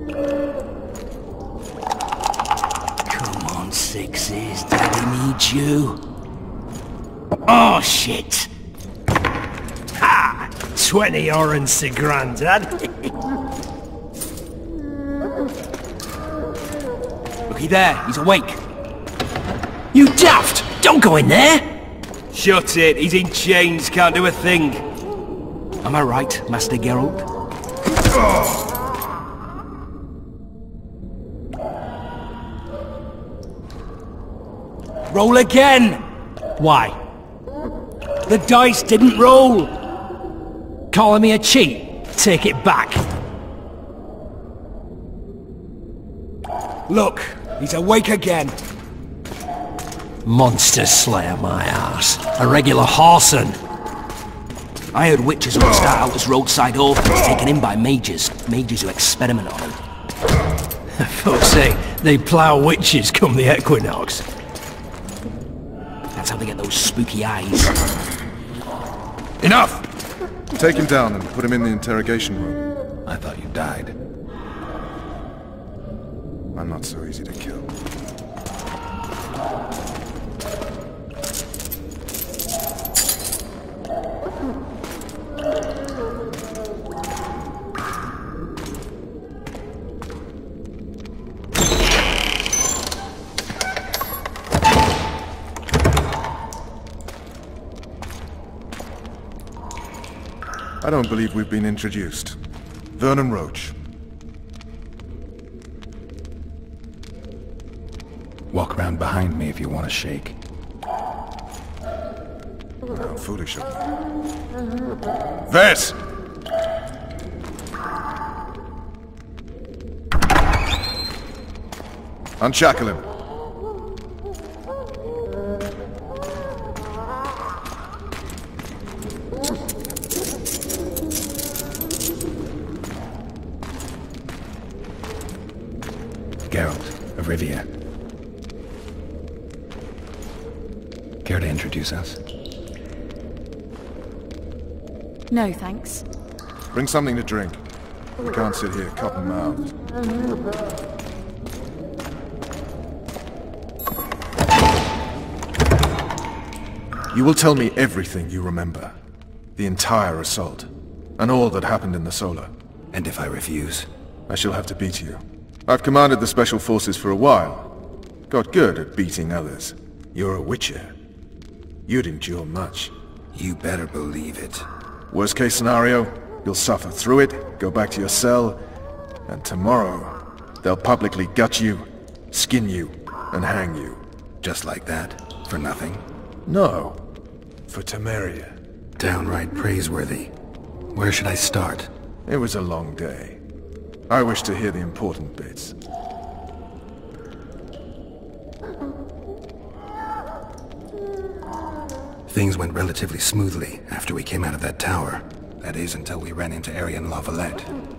Come on, Sixes. Daddy needs you. Oh, shit. Ha! 20 orange to Grandad. Looky there, he's awake. You daft! Don't go in there! Shut it, he's in chains, can't do a thing. Am I right, Master Geralt? Roll again! Why? The dice didn't roll! Calling me a cheat? Take it back. Look, he's awake again. Monster Slayer, my ass. A regular whoreson. I heard witches would start out as roadside orphans taken in by mages. Mages who experiment on them. Folks say they plough witches come the equinox. That's how they get those spooky eyes. Enough! Take him down and put him in the interrogation room. I thought you died. I'm not so easy to kill. I don't believe we've been introduced. Vernon Roche. Walk around behind me if you want to shake. How foolish of me. Ves! Unshackle him. Geralt of Rivia. Care to introduce us? No, thanks. Bring something to drink. We can't sit here cotton-mouthed. You will tell me everything you remember. The entire assault. And all that happened in the Solar. And if I refuse? I shall have to beat you. I've commanded the Special Forces for a while. Got good at beating others. You're a Witcher. You'd endure much. You better believe it. Worst case scenario, you'll suffer through it, go back to your cell, and tomorrow, they'll publicly gut you, skin you, and hang you. Just like that? For nothing? No. For Temeria. Downright praiseworthy. Where should I start? It was a long day. I wish to hear the important bits. Things went relatively smoothly after we came out of that tower. That is, until we ran into Aryan La Valette.